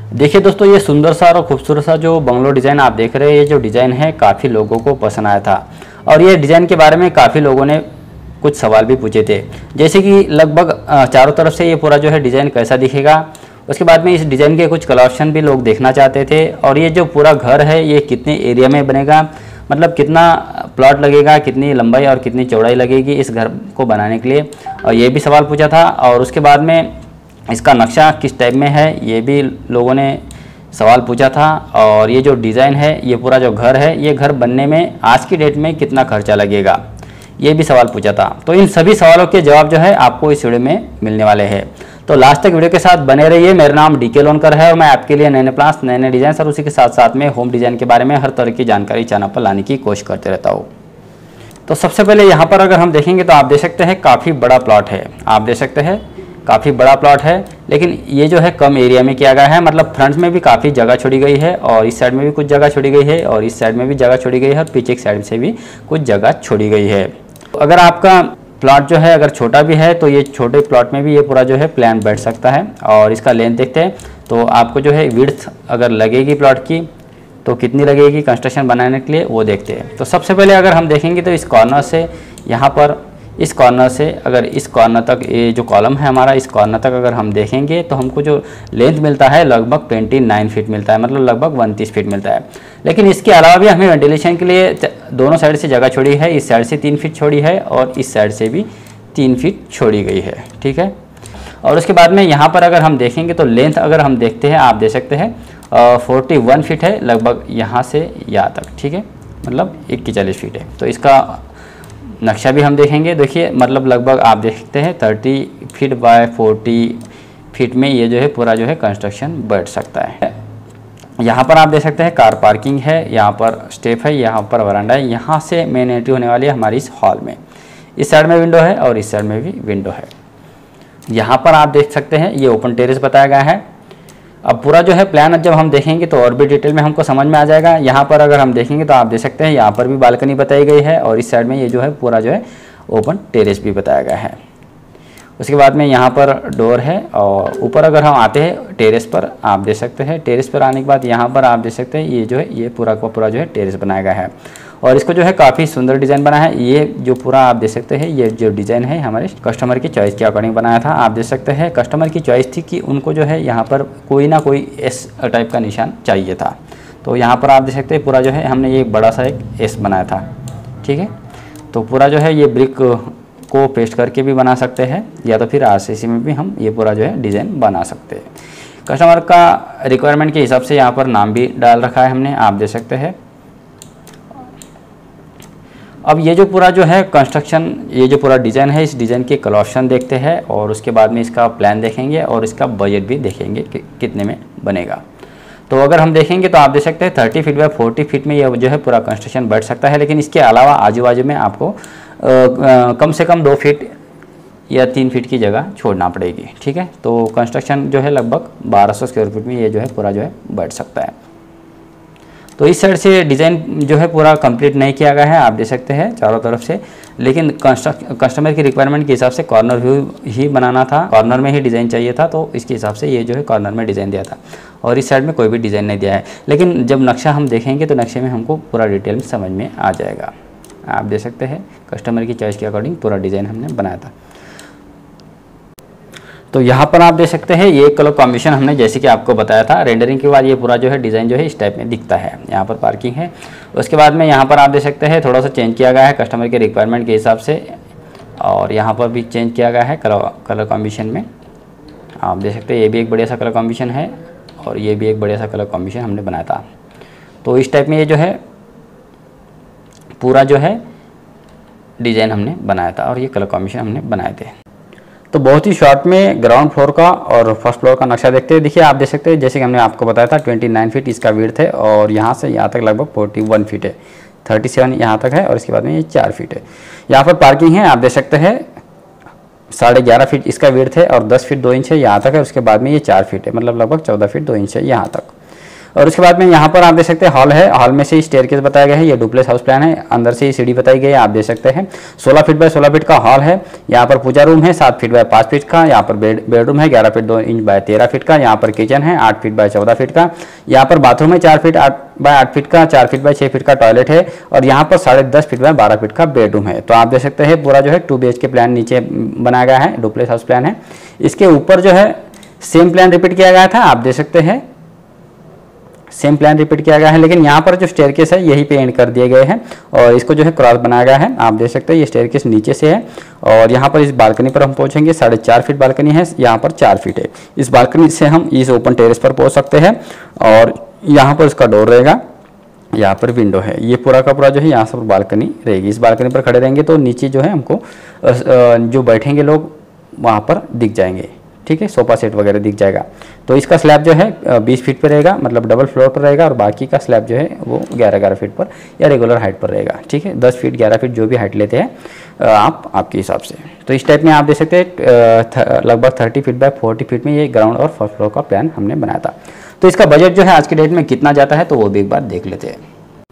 देखिए दोस्तों, ये सुंदर सा और खूबसूरत सा जो बंगलो डिज़ाइन आप देख रहे हैं, ये जो डिज़ाइन है काफ़ी लोगों को पसंद आया था। और ये डिज़ाइन के बारे में काफ़ी लोगों ने कुछ सवाल भी पूछे थे, जैसे कि लगभग चारों तरफ से ये पूरा जो है डिज़ाइन कैसा दिखेगा। उसके बाद में इस डिज़ाइन के कुछ कलर ऑप्शन भी लोग देखना चाहते थे, और ये जो पूरा घर है ये कितने एरिया में बनेगा, मतलब कितना प्लॉट लगेगा, कितनी लंबाई और कितनी चौड़ाई लगेगी इस घर को बनाने के लिए, और ये भी सवाल पूछा था। और उसके बाद में इसका नक्शा किस टाइप में है ये भी लोगों ने सवाल पूछा था। और ये जो डिज़ाइन है, ये पूरा जो घर है, ये घर बनने में आज की डेट में कितना खर्चा लगेगा, ये भी सवाल पूछा था। तो इन सभी सवालों के जवाब जो है आपको इस वीडियो में मिलने वाले हैं, तो लास्ट तक वीडियो के साथ बने रहिए। मेरा नाम डीके लोनकर है और मैं आपके लिए नए नए प्लान्स, नए नए डिज़ाइन और उसी के साथ साथ में होम डिज़ाइन के बारे में हर तरह की जानकारी चैनल पर लाने की कोशिश करते रहता हूँ। तो सबसे पहले यहाँ पर अगर हम देखेंगे तो आप देख सकते हैं काफ़ी बड़ा प्लॉट है, आप देख सकते हैं काफ़ी बड़ा प्लॉट है, लेकिन ये जो है कम एरिया में किया गया है। मतलब फ्रंट में भी काफ़ी जगह छोड़ी गई है, और इस साइड में भी कुछ जगह छोड़ी गई है, और इस साइड में भी जगह छोड़ी गई है, और पीछे की साइड से भी कुछ जगह छोड़ी गई है। अगर आपका प्लॉट जो है अगर छोटा भी है तो ये छोटे प्लॉट में भी ये पूरा जो है प्लान बैठ सकता है। और इसका लेंथ देखते हैं तो आपको जो है विड्थ अगर लगेगी प्लॉट की तो कितनी लगेगी कंस्ट्रक्शन बनाने के लिए, वो देखते हैं। तो सबसे पहले अगर हम देखेंगे तो इस कॉर्नर से यहाँ पर, इस कॉर्नर से अगर इस कॉर्नर तक, ये जो कॉलम है हमारा, इस कॉर्नर तक अगर हम देखेंगे तो हमको जो लेंथ मिलता है लगभग 29 फीट मिलता है, मतलब लगभग 29 फीट मिलता है। लेकिन इसके अलावा भी हमें वेंटिलेशन के लिए दोनों साइड से जगह छोड़ी है, इस साइड से 3 फीट छोड़ी है और इस साइड से भी 3 फीट छोड़ी गई है, ठीक है। और उसके बाद में यहाँ पर अगर हम देखेंगे तो लेंथ अगर हम देखते हैं, आप देख सकते हैं 41 फीट है लगभग यहाँ से यहाँ तक, ठीक है, मतलब 41 फीट है। तो इसका नक्शा भी हम देखेंगे, देखिए मतलब लगभग आप देख सकते हैं 30 फीट बाय 40 फीट में ये जो है पूरा जो है कंस्ट्रक्शन बैठ सकता है। यहाँ पर आप देख सकते हैं कार पार्किंग है, यहाँ पर स्टेप है, यहाँ पर वरांडा है, यहाँ से मेन एंट्री होने वाली है हमारी इस हॉल में। इस साइड में विंडो है और इस साइड में भी विंडो है। यहाँ पर आप देख सकते हैं ये ओपन टेरेस बताया गया है। अब पूरा जो है प्लान जब हम देखेंगे तो और भी डिटेल में हमको समझ में आ जाएगा। यहाँ पर अगर हम देखेंगे तो आप देख सकते हैं यहाँ पर भी बालकनी बताई गई है, और इस साइड में ये जो है पूरा जो है ओपन टेरेस भी बताया गया है। उसके बाद में यहाँ पर डोर है, और ऊपर अगर हम आते हैं टेरेस पर, आप देख सकते हैं टेरेस पर आने के बाद यहाँ पर आप देख सकते हैं ये जो है ये पूरा का पूरा जो है टेरेस बनाया गया है, और इसको जो है काफ़ी सुंदर डिज़ाइन बना है। ये जो पूरा आप देख सकते हैं ये जो डिज़ाइन है हमारे कस्टमर की चॉइस के अकॉर्डिंग बनाया था। आप देख सकते हैं कस्टमर की चॉइस थी कि उनको जो है यहाँ पर कोई ना कोई एस टाइप का निशान चाहिए था, तो यहाँ पर आप देख सकते हैं पूरा जो है हमने ये बड़ा सा एक एस बनाया था, ठीक है। तो पूरा जो है ये ब्रिक को पेस्ट करके भी बना सकते हैं, या तो फिर आरसीसी में भी हम ये पूरा जो है डिज़ाइन बना सकते हैं। कस्टमर का रिक्वायरमेंट के हिसाब से यहाँ पर नाम भी डाल रखा है हमने, आप देख सकते हैं। अब ये जो पूरा जो है कंस्ट्रक्शन, ये जो पूरा डिज़ाइन है, इस डिज़ाइन के कलर ऑप्शन देखते हैं, और उसके बाद में इसका प्लान देखेंगे और इसका बजट भी देखेंगे कि कितने में बनेगा। तो अगर हम देखेंगे तो आप देख सकते हैं 30 फीट बाय 40 फीट में ये जो है पूरा कंस्ट्रक्शन बैठ सकता है। लेकिन इसके अलावा आजू बाजू में आपको कम से कम 2 फीट या 3 फीट की जगह छोड़ना पड़ेगी, ठीक है। तो कंस्ट्रक्शन जो है लगभग 1200 स्क्वायर फीट में ये जो है पूरा जो है बैठ सकता है। तो इस साइड से डिज़ाइन जो है पूरा कंप्लीट नहीं किया गया है, आप देख सकते हैं चारों तरफ से। लेकिन कस्टमर की रिक्वायरमेंट के हिसाब से कॉर्नर व्यू ही बनाना था, कॉर्नर में ही डिज़ाइन चाहिए था, तो इसके हिसाब से ये जो है कॉर्नर में डिज़ाइन दिया था, और इस साइड में कोई भी डिज़ाइन नहीं दिया है। लेकिन जब नक्शा हम देखेंगे तो नक्शे में हमको पूरा डिटेल समझ में आ जाएगा। आप देख सकते हैं कस्टमर की चॉइस के अकॉर्डिंग पूरा डिज़ाइन हमने बनाया था। तो यहाँ पर आप देख सकते हैं ये कलर कॉम्बिनेशन हमने जैसे कि आपको बताया था। रेंडरिंग के बाद ये पूरा जो है डिज़ाइन जो है इस टाइप में दिखता है। यहाँ पर पार्किंग है, उसके बाद में यहाँ पर आप देख सकते हैं थोड़ा सा चेंज किया गया है कस्टमर के रिक्वायरमेंट के हिसाब से, और यहाँ पर भी चेंज किया गया है कलर कॉम्बिनेशन में। आप देख सकते हैं ये भी एक बढ़िया सा कलर कॉम्बिनेशन है, और ये भी एक बढ़िया सा कलर कॉम्बिनेशन हमने बनाया था। तो इस टाइप में ये जो है पूरा जो है डिज़ाइन हमने बनाया था, और ये कलर कॉम्बिनेशन हमने बनाए थे। तो बहुत ही शॉर्ट में ग्राउंड फ्लोर का और फर्स्ट फ्लोर का नक्शा देखते हैं। देखिए आप देख सकते हैं जैसे कि हमने आपको बताया था 29 फीट इसका विड्थ है, और यहाँ से यहाँ तक लगभग 41 फीट है, 37 यहाँ तक है, और इसके बाद में ये 4 फीट है। यहाँ पर पार्किंग है, आप देख सकते हैं 11.5 फीट इसका विड्थ है, और 10 फीट 2 इंच है यहाँ तक है। उसके बाद में ये 4 फीट है, मतलब लगभग 14 फीट 2 इंच है यहाँ तक। और उसके बाद में यहाँ पर आप देख सकते हैं हॉल है, हॉल में से स्टेयरकेस बताया गया है, ये डुप्लेक्स हाउस प्लान है, अंदर से ही सीढ़ी बताई गई है, आप देख सकते हैं 16 फीट बाय 16 फीट का हॉल है। यहाँ पर पूजा रूम है 7 फीट बाय 5 फीट का, यहाँ पर बेडरूम है 11 फीट 2 इंच बाय 13 फीट का, यहाँ पर किचन है 8 फीट बाय 14 फीट का, यहाँ पर बाथरूम है 4 फीट बाय 8 फीट का, 4 फीट बाय 6 फीट का टॉयलेट है, और यहाँ पर 10.5 फीट बाय 12 फीट का बेडरूम है। तो आप देख सकते हैं पूरा जो है 2 BHK प्लान नीचे बनाया गया है, डुप्लेक्स हाउस प्लान है। इसके ऊपर जो है सेम प्लान रिपीट किया गया था, आप देख सकते हैं सेम प्लान रिपीट किया गया है, लेकिन यहाँ पर जो स्टेयरकेस है यहीं पे एंड कर दिए गए हैं और इसको जो है क्रॉस बनाया गया है। आप देख सकते हैं ये स्टेयरकेस नीचे से है और यहाँ पर इस बालकनी पर हम पहुँचेंगे, 4.5 फीट बालकनी है, यहाँ पर 4 फीट है। इस बालकनी से हम इस ओपन टेरेस पर पहुँच सकते हैं और यहाँ पर इसका डोर रहेगा, यहाँ पर विंडो है, ये पूरा का पूरा जो है यहाँ से बालकनी रहेगी। इस बालकनी पर खड़े रहेंगे तो नीचे जो है हमको जो बैठेंगे लोग वहाँ पर दिख जाएंगे, ठीक है, सोफा सेट वगैरह दिख जाएगा। तो इसका स्लैब जो है 20 फीट पर रहेगा, मतलब डबल फ्लोर पर रहेगा, और बाकी का स्लैब जो है वो 11 फीट पर या रेगुलर हाइट पर रहेगा, ठीक है, 10 फीट 11 फीट जो भी हाइट लेते हैं आपके हिसाब से। तो इस टाइप में आप देख सकते हैं लगभग 30 फीट बाय 40 फीट में ये ग्राउंड और फर्स्ट फ्लोर का प्लान हमने बनाया था। तो इसका बजट जो है आज की डेट में कितना जाता है तो वो भी एक बार देख लेते हैं।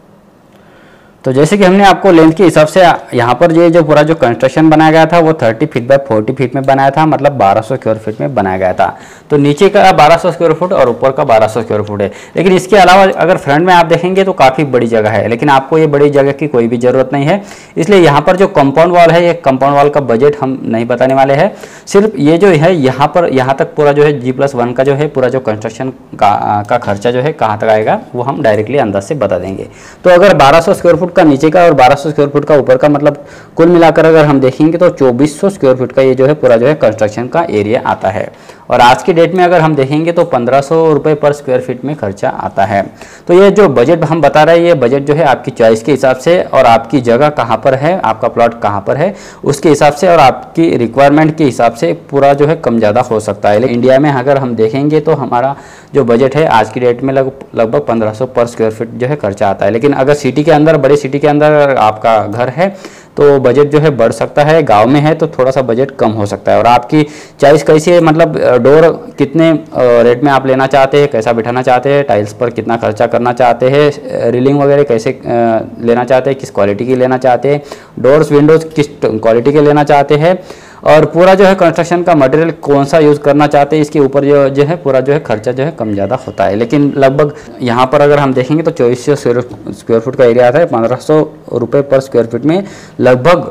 तो जैसे कि हमने आपको लेंथ के हिसाब से यहाँ पर ये जो पूरा जो कंस्ट्रक्शन बनाया गया था वो 30 फीट बाय 40 फीट में बनाया था, मतलब 1200 स्क्वायर फीट में बनाया गया था। तो नीचे का 1200 स्क्वायर फुट और ऊपर का 1200 स्क्वायर फुट है। लेकिन इसके अलावा अगर फ्रंट में आप देखेंगे तो काफ़ी बड़ी जगह है, लेकिन आपको ये बड़ी जगह की कोई भी ज़रूरत नहीं है। इसलिए यहाँ पर जो कंपाउंड वॉल है, ये कंपाउंड वॉल का बजट हम नहीं बताने वाले हैं। सिर्फ ये जो है यहाँ पर यहाँ तक पूरा जो है G+1 का जो है पूरा जो कंस्ट्रक्शन का खर्चा जो है कहाँ तक आएगा वो हम डायरेक्टली अंदाज से बता देंगे। तो अगर 1200 स्क्वायर फुट का नीचे का और 1200 स्क्वायर फुट का ऊपर का, मतलब कुल मिलाकर अगर हम देखेंगे तो 2400 स्क्वायर फुट का ये जो है पूरा जो है कंस्ट्रक्शन का एरिया आता है। और आज की डेट में अगर हम देखेंगे तो 1500 रुपये पर स्क्वायर फीट में खर्चा आता है। तो ये जो बजट हम बता रहे हैं ये बजट जो है आपकी चॉइस के हिसाब से और आपकी जगह कहाँ पर है, आपका प्लॉट कहाँ पर है उसके हिसाब से और आपकी रिक्वायरमेंट के हिसाब से पूरा जो है कम ज़्यादा हो सकता है। लेकिन इंडिया में अगर हम देखेंगे तो हमारा जो बजट है आज की डेट में लगभग 1500 पर स्क्वायर फीट जो है खर्चा आता है। लेकिन अगर सिटी के अंदर, बड़े सिटी के अंदर आपका घर है तो बजट जो है बढ़ सकता है, गांव में है तो थोड़ा सा बजट कम हो सकता है। और आपकी चॉइस कैसी है, मतलब डोर कितने रेट में आप लेना चाहते हैं, कैसा बिठाना चाहते हैं, टाइल्स पर कितना खर्चा करना चाहते हैं, रीलिंग वगैरह कैसे लेना चाहते हैं, किस क्वालिटी की लेना चाहते हैं, डोर्स विंडोज़ किस क्वालिटी के लेना चाहते हैं, और पूरा जो है कंस्ट्रक्शन का मटेरियल कौन सा यूज़ करना चाहते हैं, इसके ऊपर जो है पूरा जो है खर्चा जो है कम ज़्यादा होता है। लेकिन लगभग यहाँ पर अगर हम देखेंगे तो 2400 स्क्वायर फुट का एरिया आता है, 1500 रुपये पर स्क्वायर फीट में लगभग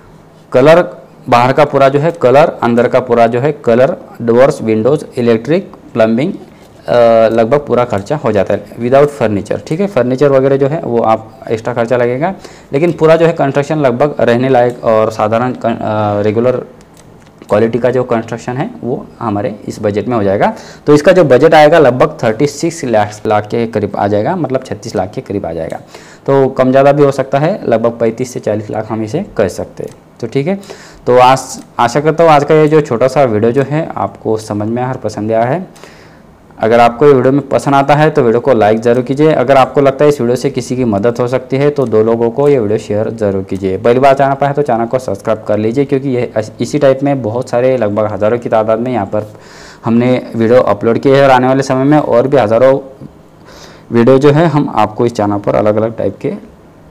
कलर, बाहर का पूरा जो है कलर, अंदर का पूरा जो है colour, doors windows, electric, plumbing, लगभग पूरा खर्चा हो जाता है विदाउट फर्नीचर, ठीक है। फर्नीचर वगैरह जो है वो आप एक्स्ट्रा खर्चा लगेगा, लेकिन पूरा जो है कंस्ट्रक्शन लगभग रहने लायक और साधारण रेगुलर क्वालिटी का जो कंस्ट्रक्शन है वो हमारे इस बजट में हो जाएगा। तो इसका जो बजट आएगा लगभग 36 लाख के करीब आ जाएगा, मतलब 36 लाख के करीब आ जाएगा। तो कम ज़्यादा भी हो सकता है, लगभग 35 से 40 लाख हम इसे कह सकते हैं। तो ठीक है, तो आशा करता हूँ आज का ये जो छोटा सा वीडियो जो है आपको समझ में आया और पसंद आया है। अगर आपको ये वीडियो में पसंद आता है तो वीडियो को लाइक ज़रूर कीजिए। अगर आपको लगता है इस वीडियो से किसी की मदद हो सकती है तो 2 लोगों को ये वीडियो शेयर ज़रूर कीजिए। पहली बार चैनल पर है तो चैनल को सब्सक्राइब कर लीजिए, क्योंकि ये इसी टाइप में बहुत सारे लगभग हज़ारों की तादाद में यहाँ पर हमने वीडियो अपलोड किए हैं और आने वाले समय में और भी हज़ारों वीडियो जो है हम आपको इस चैनल पर अलग अलग टाइप के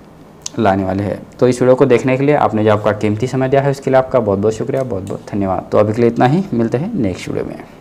लाने वाले हैं। तो इस वीडियो को देखने के लिए आपने जो आपका कीमती समय दिया है उसके लिए आपका बहुत बहुत शुक्रिया, बहुत बहुत धन्यवाद। तो अभी के लिए इतना ही, मिलते हैं नेक्स्ट वीडियो में।